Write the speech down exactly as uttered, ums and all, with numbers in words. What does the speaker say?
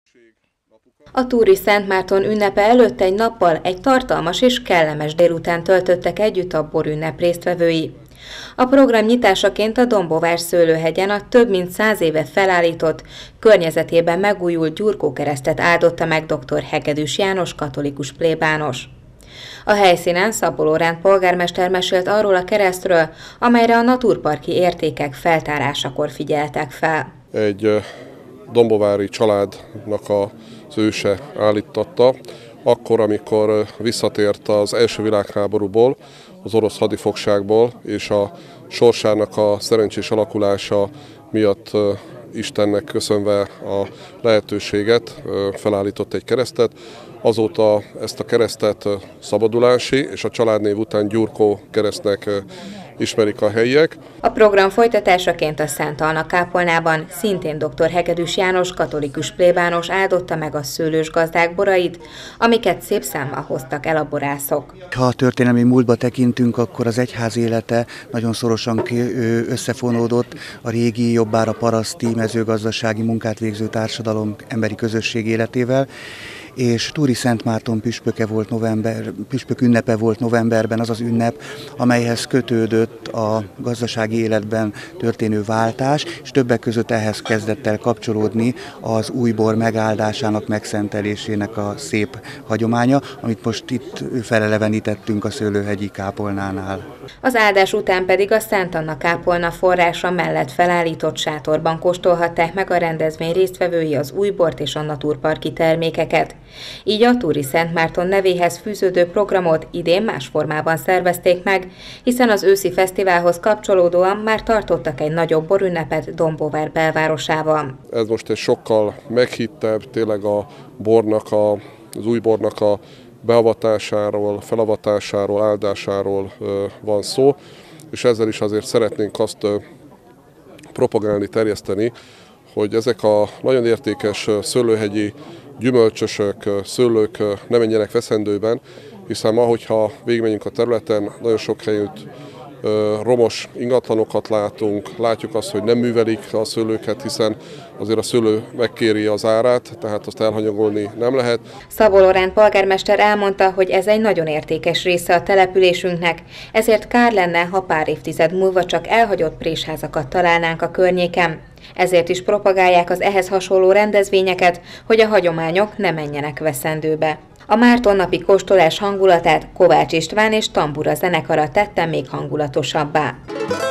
A Túri Szent Márton ünnepe előtt egy nappal egy tartalmas és kellemes délután töltöttek együtt a borünnep résztvevői. A program nyitásaként a Dombóvár Szőlőhegyen a több mint száz éve felállított, környezetében megújult gyurkókeresztet áldotta meg dr. Hegedűs János katolikus plébános. A helyszínen Szabó Lóránt polgármester mesélt arról a keresztről, amelyre a naturparki értékek feltárásakor figyeltek fel. Egy dombóvári családnak az őse állíttatta, akkor, amikor visszatért az első világháborúból, az orosz hadifogságból, és a sorsának a szerencsés alakulása miatt Istennek köszönve a lehetőséget felállított egy keresztet. Azóta ezt a keresztet Szabadulási és a családnév után Gyurkó keresztnek ismerik a helyiek. A program folytatásaként a Szent Anna kápolnában szintén dr. Hegedűs János katolikus plébános áldotta meg a szőlős gazdák borait, amiket szép számmal hoztak el a borászok. Ha a történelmi múltba tekintünk, akkor az egyház élete nagyon szorosan összefonódott a régi, jobbára paraszti, mezőgazdasági munkát végző társadalom, emberi közösség életével, és Túri Szent Márton püspöke volt november, püspök ünnepe volt novemberben, az az ünnep, amelyhez kötődött a gazdasági életben történő váltás, és többek között ehhez kezdett el kapcsolódni az újbor megáldásának, megszentelésének a szép hagyománya, amit most itt felelevenítettünk a Szőlőhegyi kápolnánál. Az áldás után pedig a Szent Anna kápolna forrása mellett felállított sátorban kóstolhatták meg a rendezvény résztvevői az újbort és a naturparki termékeket. Így a Túri Szent Márton nevéhez fűződő programot idén más formában szervezték meg, hiszen az őszi fesztiválhoz kapcsolódóan már tartottak egy nagyobb borünnepet Dombóvár belvárosában. Ez most egy sokkal meghittebb, tényleg a bornak, a, az új bornak a beavatásáról, felavatásáról, áldásáról van szó, és ezzel is azért szeretnénk azt propagálni, terjeszteni, hogy ezek a nagyon értékes szőlőhegyi gyümölcsösök, szőlők ne menjenek veszendőben, hiszen ma, hogyha végigmegyünk a területen, nagyon sok helyütt romos ingatlanokat látunk, látjuk azt, hogy nem művelik a szőlőket, hiszen azért a szőlő megkéri az árát, tehát azt elhanyagolni nem lehet. Szabó Lóránt polgármester elmondta, hogy ez egy nagyon értékes része a településünknek, ezért kár lenne, ha pár évtized múlva csak elhagyott présházakat találnánk a környéken. Ezért is propagálják az ehhez hasonló rendezvényeket, hogy a hagyományok ne menjenek veszendőbe. A Mártonnapi kóstolás hangulatát Kovács István és Tambura zenekara tette még hangulatosabbá.